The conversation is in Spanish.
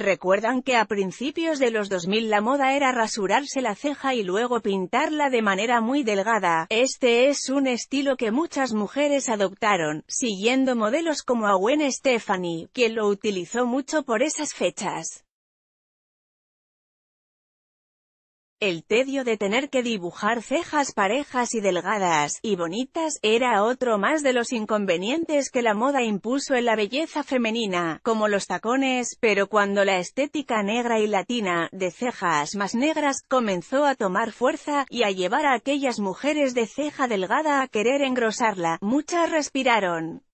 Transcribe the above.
Recuerdan que a principios de los 2000 la moda era rasurarse la ceja y luego pintarla de manera muy delgada. Este es un estilo que muchas mujeres adoptaron, siguiendo modelos como a Gwen Stefani, quien lo utilizó mucho por esas fechas. El tedio de tener que dibujar cejas parejas y delgadas, y bonitas, era otro más de los inconvenientes que la moda impuso en la belleza femenina, como los tacones, pero cuando la estética negra y latina, de cejas más negras, comenzó a tomar fuerza, y a llevar a aquellas mujeres de ceja delgada a querer engrosarla, muchas respiraron.